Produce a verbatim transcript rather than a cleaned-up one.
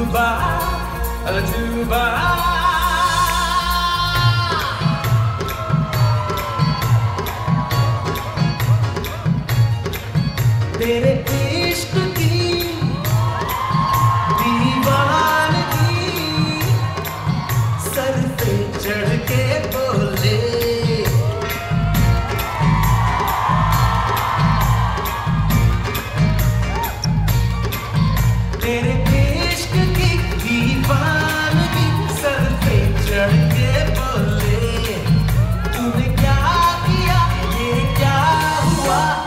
अजूबा अजूबा तेरे इश्क की दीवानगी सर पे चढ़ के बोले तेरे